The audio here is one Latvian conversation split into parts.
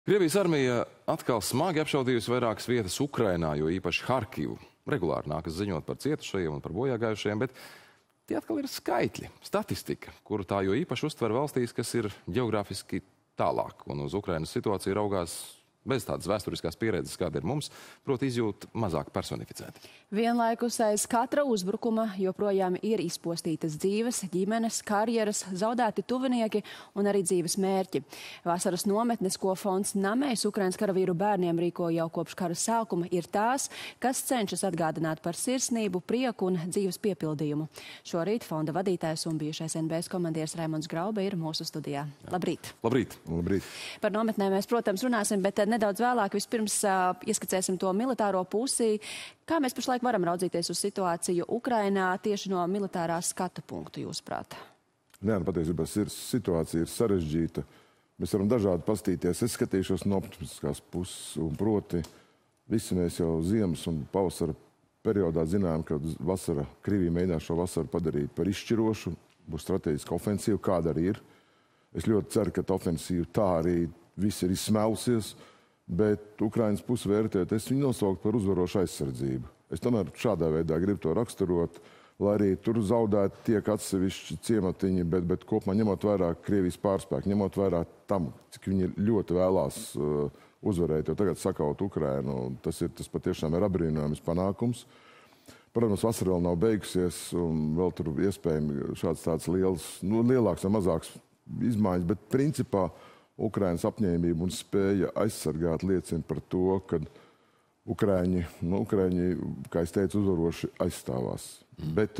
Krievijas armija atkal smagi apšaudījusi vairākas vietas Ukrainā, jo īpaši Harkivu. Regulāri nākas ziņot par cietušajiem un par bojāgājušajiem, bet tie atkal ir skaitļi, statistika, kuru tā jo īpaši uztver valstīs, kas ir ģeogrāfiski tālāk un uz Ukrainas situāciju raugās bez tādas vēsturiskās pieredzes, kāda ir mums, proti izjūt mazāk personificēti. Vienlaikus aiz katra uzbrukuma joprojām ir izpostītas dzīves, ģimenes, karjeras, zaudēti tuvinieki un arī dzīves mērķi. Vasaras nometnes, ko fonds Namējs Ukrainas karavīru bērniem rīko jau kopš kara sākuma, ir tās, kas cenšas atgādināt par sirsnību, prieku un dzīves piepildījumu. Šorīt fonda vadītājs un bijušais NBS komandieris Raimonds Graube ir mūsu studijā. Labrīt! Labrīt! Labrīt! Par nometnēm mēs, protams, runāsim, bet nedaudz vēlāk vispirms ieskicēsim to militāro pusi. Kā mēs pašlaik varam raudzīties uz situāciju Ukrainā tieši no militārā skatu punktu, jūsuprāt? Jā, patiesībā situācija ir sarežģīta. Mēs varam dažādi pastīties. Es skatīšos no optimistiskās puses, un proti visi mēs jau ziemas un pavasara periodā zinām, ka vasara, Krievija mēģinās šo vasaru padarīt par izšķirošu, būs strateģiska ofensīva, kāda arī ir. Es ļoti ceru, ka tā ofensīva tā arī viss ir izsmēlusies, bet Ukrainas pusi vērtēt, es viņu nosauktu par uzvarošu aizsardzību. Es tomēr šādā veidā gribu to raksturot, lai arī tur zaudēti tiek atsevišķi ciematiņi, bet kopumā ņemot vērā Krievijas pārspēku, ņemot vērā tam, cik viņi ļoti vēlās uzvarēt, jo tagad sakaut Ukrainu, tas patiešām ir apbrīnojams panākums. Protams, vasara vēl nav beigusies, un vēl tur iespējami šāds tāds lielāks vai mazāks izmaiņas, bet principā Ukrainas apņēmība un spēja aizsargāt liecina par to, ka Ukraiņi, kā es teicu, uzvaroši aizstāvās. Bet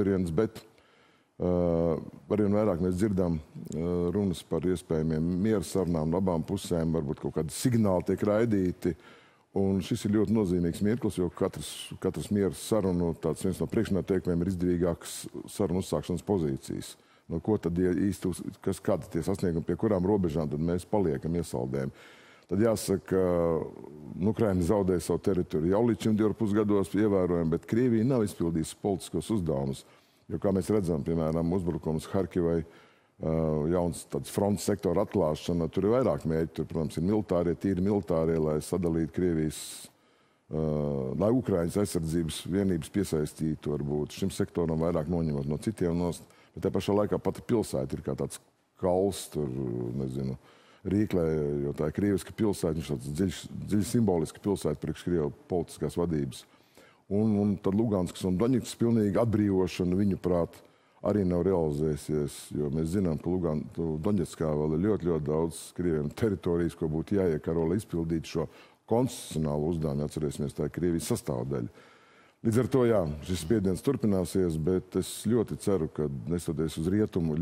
arvien vairāk mēs dzirdam runas par iespējamiem miera sarunām no abām pusēm, varbūt kaut kādi signāli tiek raidīti. Un šis ir ļoti nozīmīgs mirklis, jo katras miera sarunu viens no priekšnoteikumiem ir izdevīgākas sarunu uzsākšanas pozīcijas. No ko tad īsti, kādi tie sasniegumi, pie kurām robežām tad mēs paliekam, iesaldējam. Tad jāsaka, Ukraina zaudēja savu teritoriju jau līdz šim 2,5 gados ievērojami, bet Krievija nav izpildījusi politiskos uzdevumus. Jo, kā mēs redzam, piemēram, uzbrukums Harkivai, jauns tāds fronts sektora atklāšana, tur ir vairāk mērķi. Tur, protams, ir militārie, tīri militārie, lai sadalītu Krievijas, lai Ukrainas aizsardzības vienības piesaistītu varbūt šim sektoram vairāk noņemot no citiem nost. Bet te pašā laikā pati pilsēta ir kā tāds kauls, tur, nezinu, Rīklē, jo tā ir krieviska pilsēta, viņš tāds dziļi simboliska pilsēta priekš Krievu politiskās vadības. Un tad Luganskas un Doņetskas pilnīgi atbrīvošana, viņu prāt, arī nav realizējusies, jo mēs zinām, ka Doņetskā vēl ir ļoti daudz Krieviem teritorijas, ko būtu jāiekaro, lai izpildītu šo konstitucionālu uzdevumu. Atcerēsimies, tā ir Krievijas sastāvdaļa. Līdz ar to, jā, šis spiediens turpināsies, bet es ļoti ceru, ka nestoties uz rietumu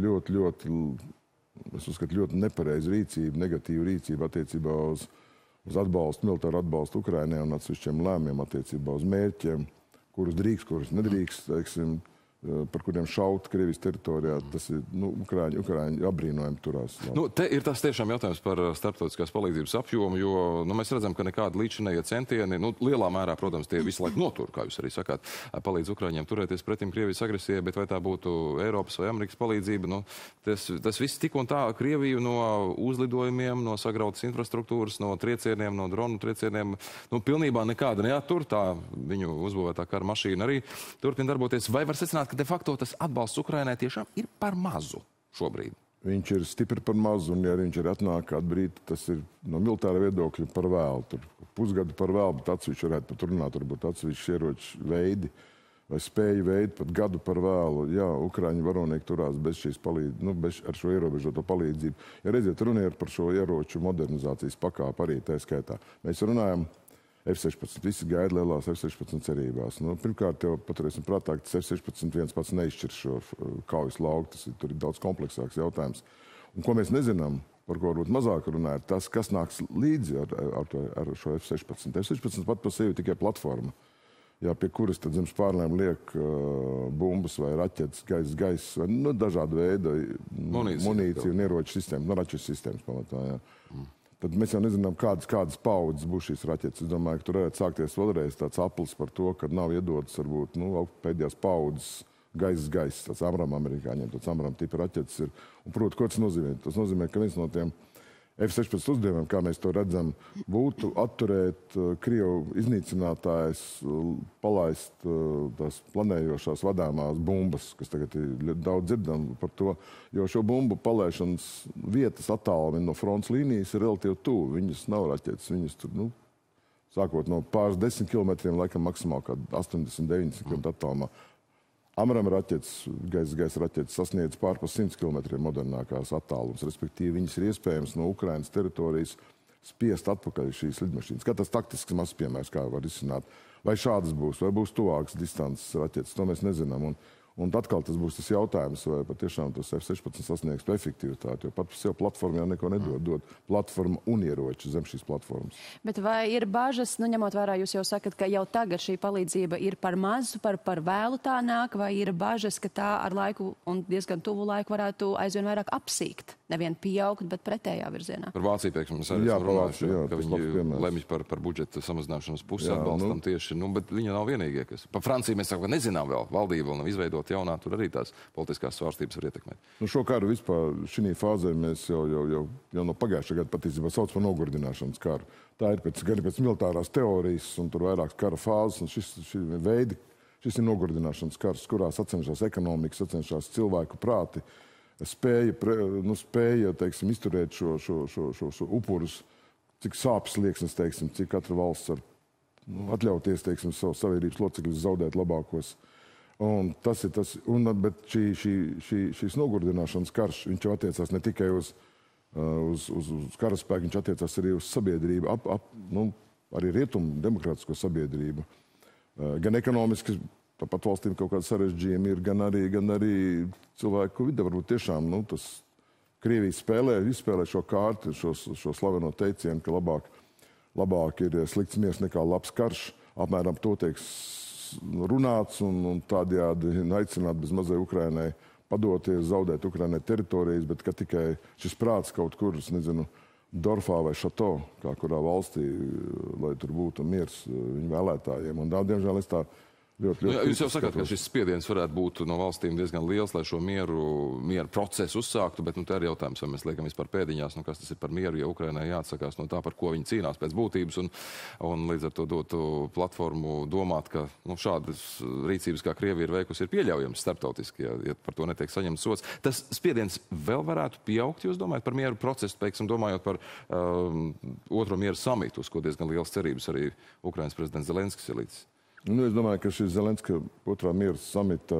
ļoti nepareizu rīcību, negatīvu rīcību attiecībā uz atbalstu, militāru atbalstu Ukrainai un atsevišķiem lēmumiem attiecībā uz mērķiem, kurus drīkst, kurus nedrīkst, teiksim, par kuriem šaut Krievijas teritorijā, tas ir, Ukraiņi apbrīnojami turās. Te ir tas tiešām jautājums par starptautiskās palīdzības apjomu, jo mēs redzam, ka nekādi līdzinējie centieni, lielā mērā, protams, tie visu laiku notur, kā jūs arī sakāt, palīdz Ukraiņiem turēties pretim Krievijas agresijai, bet vai tā būtu Eiropas vai Amerikas palīdzība, tas viss tik un tā Krieviju no uzlidojumiem, no sagrautas infrastruktūras, no triecieniem, no dronu triecieniem, pilnībā nekāda neattur, tā viņu uzbūvētā kara mašīna arī turpina darboties. Vai var secināt, ka de facto tas atbalsts Ukrainai tiešām ir par mazu šobrīd? Viņš ir stipri par mazu, un ja viņš ir atnāk kādu brīdi, tas ir no militāra viedokļa par vēlu. Tur pusgadu par vēlu, bet atsevišķi varētu pat runāt, varbūt atsevišķi ieroču veidi vai spēju veidi pat gadu par vēlu. Jā, Ukraiņi varonīgi turās bez šīs palīdzības, ar šo ierobežoto palīdzību. Ja redziet, runa ir par šo ieroču modernizācijas pakāpi arī tā skaitā. Mēs runājam F-16, visi gaida lielās F-16 cerībās. Pirmkārt, jau paturēsim prātā, ka tas F-16 viens pats neizšķir šo kaujas lauku, tur ir daudz kompleksāks jautājums. Un ko mēs nezinām, par ko varbūt mazāk runā, ir tas, kas nāks līdzi ar šo F-16. F-16 pat par sevi tikai platforma, pie kuras tad zem spārnēm liek bumbas vai raķetes, gaisa, vai dažāda veida munīciju un ieroču sistēmas, raķešu sistēmas pamatā, jā. Tad mēs jau nezinām, kādas paudzes būs šīs raķetes. Es domāju, ka tur varētu sākties vēlreiz tāds aplis par to, ka nav iedotas varbūt pēdējās paudzes gaisa, tāds Amram amerikāņiem, tāds Amram tipa raķetes ir. Un, protams, ko tas nozīmē? Tas nozīmē, ka viens no tiem F-16 uzdevumiem, kā mēs to redzam, būtu atturēt Krievu iznīcinātājs, palaist tās planējošās vadāmās bumbas, kas tagad ir daudz dzirdam par to, jo šo bumbu palaišanas vietas attālumi no fronts līnijas ir relatīvi tuvu. Viņas nav raķetes, viņas tur, sākot no pāris 10 kilometriem, laikam maksimāli kā 80-90 km attālumā. Amram raķetes, gaisa raķetes sasniedz pārpa 100 km modernākās attālums, respektīvi viņas ir iespējams no Ukrainas teritorijas spiest atpakaļ šīs lidmašīnas. Kā tas taktisks mazs piemērs, kā var izsināt. Vai šādas būs, vai būs tuvākas distances raķetes, to mēs nezinām. Un atkal tas būs tas jautājums, vai patiešām tas F-16 sasniegs efektivitāti, jo pat par sev platformu jau neko nedod. Dod platformu un ieroči zem šīs platformas. Bet vai ir bažas, ņemot vērā, jūs jau sakat, ka jau tagad šī palīdzība ir par mazu, par vēlu tā nāk, vai ir bažas, ka tā ar laiku un diezgan tuvu laiku varētu aizvien vairāk apsīkt? Nevien pieaugt, bet pretējā virzienā. Par Vāciju, teiksim, mēs arī runājuši, ka viņi lemj par budžeta samazināšanas pusi atbalstam tieši, bet viņi nav vienīgie, kas. Par Franciju mēs sakam, nezinām vēl, valdība vēl nav izveidota jaunā, tur arī tās politiskās svārstības var ietekmēt. Šo karu vispār šī fāzē mēs jau no pagājušā gada patiesībā sauc par nogurdināšanas karu. Tā ir gan pēc militārās teorijas, un tur vairākas kara fāzes, un šis ir nogurdināšanas kars, kurā sacenšās ekonomika, sacenšās cilvēku prāti, spēja, teiksim, izturēt šo upurus, cik sāpes lieksnes, teiksim, cik katra valsts var atļauties, teiksim, savu sabiedrības locekļus zaudēt labākos. Un tas ir tas, bet šīs nogurdināšanas karš, viņš jau attiecās ne tikai uz karaspēku, viņš attiecās arī uz sabiedrību, arī rietumu demokrātisko sabiedrību. Gan ekonomiski, tāpat valstīm kaut kāda sarežģījuma ir, gan arī cilvēku vide. Varbūt tiešām tas Krievija izspēlē šo kārti, šo slaveno teicienu, ka labāk ir slikts miers nekā labs karš. Apmēram to tiek runāts un tādējādi aicināt bez mazai Ukrainai padoties, zaudēt Ukrainai teritorijas, bet ka tikai šis prāts kaut kur, Dorfā vai Šato, kā kurā valstī, lai tur būtu miers viņu vēlētājiem. Un diemžēl es tā ļoti jūs jau sakāt, ka šis spiediens varētu būt no valstīm diezgan liels, lai šo mieru procesu uzsāktu, bet te ir jautājums, vai mēs liekam vispār pēdiņās, kas tas ir par mieru, ja Ukrainai jāatsakās no tā, par ko viņi cīnās pēc būtības, un līdz ar to dotu platformu domāt, ka šādas rīcības, kā Krievija ir veikusi, ir pieļaujams starptautiski, ja par to netiek saņemts sods. Tas spiediens vēl varētu pieaugt, jūs domājat, par mieru procesu, teiksim, domājot par otro mieru samitu, uz ko diezgan liels cerības arī Ukrainas prezidents Zelenskis ir līdz. Es domāju, ka šis Zelenska otrā miera samita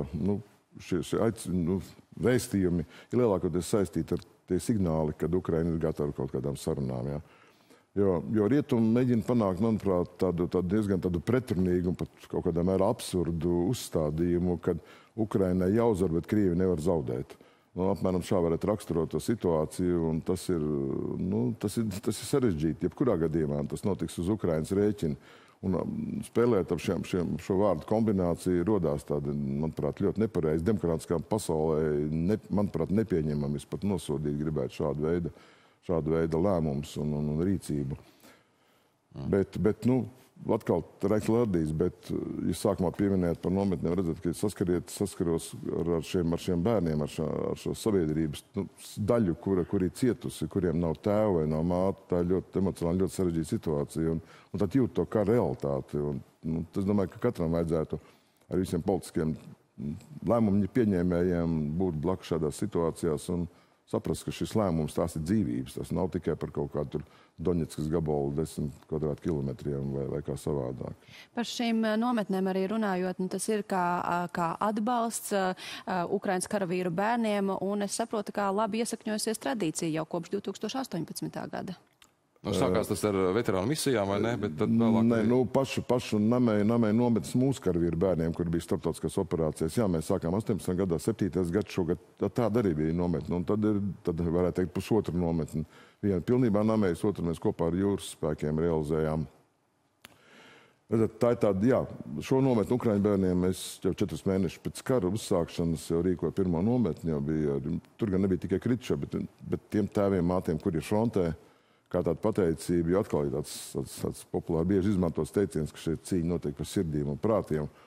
vēstījumi ir lielākoties saistīti ar tie signāli, kad Ukraina ir gatava kaut kādām sarunām. Ja? Jo rietumi mēģina panākt, manuprāt, tādu diezgan pretrunīgu un pat kaut kādā mērā absurdu uzstādījumu, kad Ukrainai jāuzvar, bet Krievi nevar zaudēt. Apmēram šā varētu raksturot to situāciju, un tas ir sarežģīti. Jebkurā gadījumā tas notiks uz Ukrainas rēķina. Un spēlēt ar šo vārdu kombināciju rodās tāda, manuprāt, ļoti nepareiza. Demokrātiskā pasaulē, manuprāt, nepieņemami. Es pat nosodīt gribētu šādu veidu lēmumus un rīcību. Bet atkal reiklādīs, bet jūs sākumā pieminējāt par nometnēm, redzat, ka saskaros ar šiem bērniem, ar šo sabiedrības daļu, kura ir cietusi, kuriem nav tēva vai nav māte. Tā ir ļoti emocionāli, ļoti sarežģīta situācija. Un tad jūt to kā realitāti. Es domāju, ka katram vajadzētu ar visiem politiskiem lēmumu pieņēmējiem būt blakus šādās situācijās un saprast, ka šis lēmums tās ir dzīvības. Tas nav tikai par kaut kādu Doņetskas gabalu 10 kvadrātkilometriem vai kā savādāk. Par šīm nometnēm arī runājot, tas ir kā atbalsts Ukrainas karavīru bērniem, un es saprotu, kā labi iesakņojusies tradīcija jau kopš 2018. gada. Sākās tas ar veterānu misijām, vai ne? Bet tad vēlāk... Nē, pašu namēju nometnes mūsu karavīru bērniem, kur bija starptautiskās operācijas. Jā, mēs sākām 18. gadā, 7. gads šogad, tāda arī bija nometne. Un tad varētu teikt pusotru nometni. Viena pilnībā namējas, otru mēs kopā ar jūras spēkiem realizējām. Tā ir tāda, šo nometni Ukraiņu bērniem mēs jau 4 mēnešus pēc kara uzsākšanas jau rīkoja pirmo nometni. Tur gan nebija tikai kritušie, bet tiem tēviem, mātiem, kur ir frontē, kā tāda pateicība, jo atkal ir tāds populāri bieži izmantots teiciens, ka šeit cīņa notiek par sirdīm un prātiem.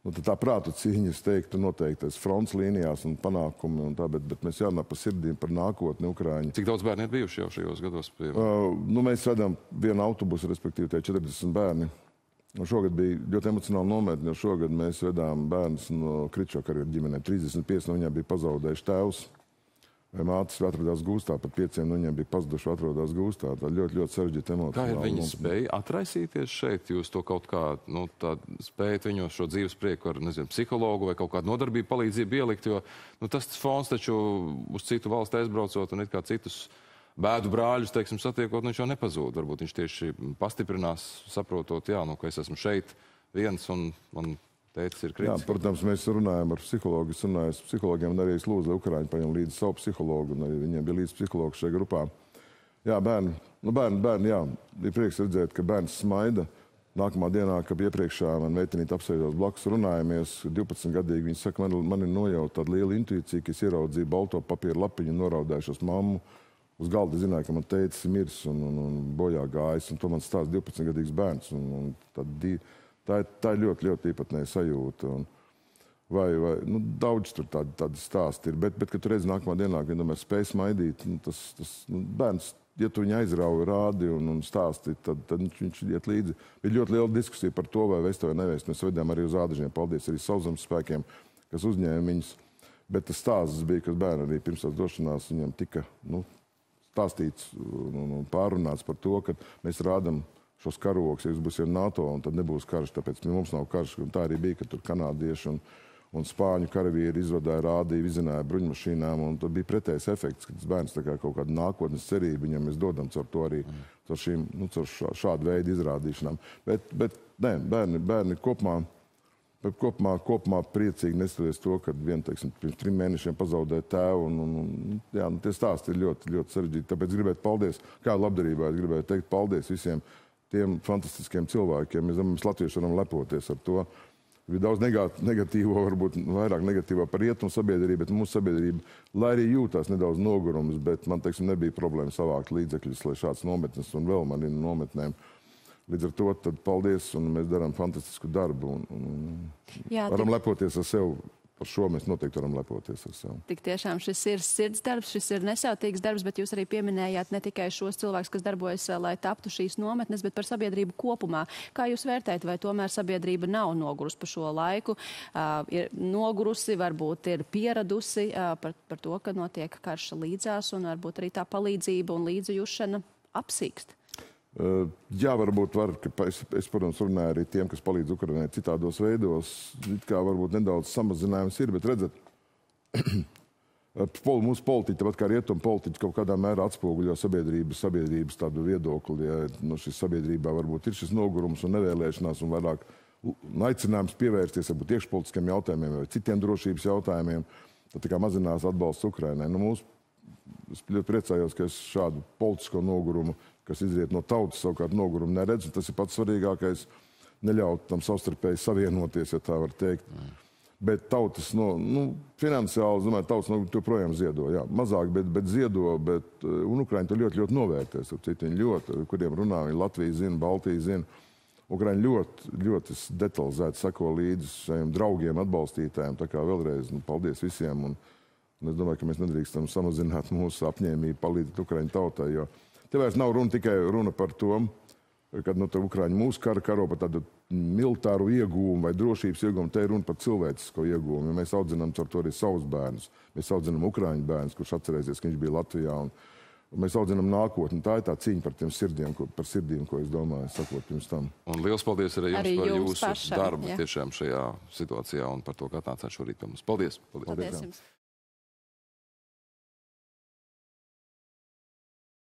tā prātu cīņa, es teiktu, noteiktais fronts līnijās un panākumi un tā, bet mēs jārunā par sirdīm, par nākotni Ukraiņu. Cik daudz bērni ir bijuši jau šajos gados? Mēs vedam vienu autobusu, respektīvi tie 40 bērni. Šogad bija ļoti emocionāli nometni, jo šogad mēs vedām bērnus no Kričo karieru ģimenēm. 35 no viņiem bija pazaudējuši tēvs. Vai mātes atradās gūstā, pat 5 no viņiem bija pazuduši, atrodās gūstā. Tā ļoti, ļoti sarežģīta emocionāla. Kā ir viņi spēja atraisīties šeit? Jūs to kaut kā, spējat viņos šo dzīves prieku ar, nezinu, psihologu vai kaut kādu nodarbību palīdzību ielikt, jo, tas fons taču uz citu valstu aizbraucot un it kā citus bēdu brāļus, teiksim, satiekot, viņš jau nepazūd. Varbūt viņš tieši pastiprinās, saprotot, ka es esmu šeit viens un man tētis ir kritis. Jā, protams, mēs runājam ar psihologu, es runāju ar psihologiem, un arī es lūdzu, lai Ukraiņi paņem līdzi savu psihologu, un arī viņiem bija līdzi psihologu šajā grupā. Jā, bērni, jā, ir prieks redzēt, ka bērns smaida. Nākamā dienā, kad iepriekšā man meitenīte apsēdās blakus, runājamies, 12-gadīgi, viņa saka, man ir nojauta tāda liela intuīcija, ka es ieraudzīju balto papīra lapiņu un noraudājušos mammu. Uz galda zināju, ka man tētis ir miris un bojā gājis, un to man stāsta 12-gadīgs bērns. Tā ir ļoti, ļoti īpatnēja sajūta. Daudz tur tādi stāsti ir, bet kad tu redzi nākamā dienā, kad tomēr spēj smaidīt, bērns, ja tu viņu aizrauji, rādi un stāsti, tad viņš iet līdzi. Bija ļoti liela diskusija par to, vai vēst vai nevēst. Mēs vedām arī uz Ādažiem, paldies arī Sauszemes spēkiem, kas uzņēma viņus. Bet tas stāsts bija, ka bērni arī pirms tās došanās viņam tika stāstīts un pārunāts par to, ka mēs rādam šos karogus, ja jūs būsiet NATO, un tad nebūs karš, tāpēc mums nav karš. Un tā arī bija, ka tur kanādieši un spāņu karavīri izvadāja, rādīja, vizināja bruņmašīnām, un tad bija pretējs efekts, ka tas bērns tā kā kaut kāda nākotnes cerība, viņam mēs dodam caur to arī, caur šādu veidu izrādīšanām. Bet nē, bērni kopumā priecīgi neskatoties to, kad teiksim, pirms 3 mēnešiem pazaudēja tēvu, un tie stāsti ir ļoti, ļoti sarežģīti. Tāpēc gribētu paldies, kā labdarībā, es gribētu teikt paldies visiem tiem fantastiskiem cilvēkiem. Mēs latvieši varam lepoties ar to. Ir daudz negatīvo, varbūt vairāk negatīvā par rietumu sabiedrību, bet mūsu sabiedrība, lai arī jūtās nedaudz nogurums, bet man, teiksim, nebija problēma savākt līdzekļus, lai šāds nometnes un vēl man ir nometnēm. Līdz ar to tad paldies, un mēs darām fantastisku darbu. Varam lepoties ar sevi. Par šo mēs noteikti varam lepoties ar sevi. Tik tiešām šis ir sirds darbs, šis ir nesautīgs darbs, bet jūs arī pieminējāt ne tikai šos cilvēkus, kas darbojas, lai taptu šīs nometnes, bet par sabiedrību kopumā. Kā jūs vērtējat, vai tomēr sabiedrība nav nogurusi pa šo laiku? Ir nogurusi, varbūt ir pieradusi par to, ka notiek karš līdzās, un varbūt arī tā palīdzība un līdzjūšana apsīkst? Jā, varbūt var, ka es, protams, runāju arī tiem, kas palīdz Ukrainai citādos veidos. It kā varbūt nedaudz samazinājums ir, bet redzat, mūsu politiķi, tāpat kā rietumu politiķi, kaut kādā mērā atspoguļo sabiedrības tādu viedokli. Ja, šis sabiedrībā varbūt ir šis nogurums un nevēlēšanās un vairāk aicinājums pievērsties varbūt iekšpolitiskiem jautājumiem vai citiem drošības jautājumiem, tad tā kā mazinās atbalsts Ukrainai. Es ļoti priecājos, ka es šādu politisko nogurumu, kas izriet no tautas, savukārt nogurumu neredzu. Tas ir pats svarīgākais, neļaut tam savstarpēji savienoties, ja tā var teikt. Bet tautas, finansiāli, es domāju, tautas joprojām ziedo. Jā, mazāk, bet ziedo, un Ukraiņi to ļoti, ļoti novērtēs. Viņi ļoti, kuriem runā, viņi Latviju zina, Baltiju zina. Ukraiņi ļoti, ļoti detalizēti sako līdzi šiem draugiem, atbalstītājiem. Tā kā vēlreiz, paldies visiem. Un es domāju, ka mēs nedrīkstam samazināt mūsu apņēmību palīdzēt Ukraiņu tautai, jo te vairs nav tikai runa par to, kad Ukraiņi mūsu karo par tādu militāru iegūmu vai drošības iegūmu, te ir runa par cilvēcisko iegūmu. Ja mēs audzinām ar to arī savus bērnus. Mēs audzinām Ukraiņu bērnus, kurš atcerēsies, ka viņš bija Latvijā. Un mēs audzinām nākotni. Tā ir tā cīņa par tiem sirdīm, ko es domāju, sakot pirms tam. Un liels paldies arī jums par jūsu darbu tiešām šajā situācijā un par to, kā atnācāt šorīt pie mums. Paldies! Paldies jums!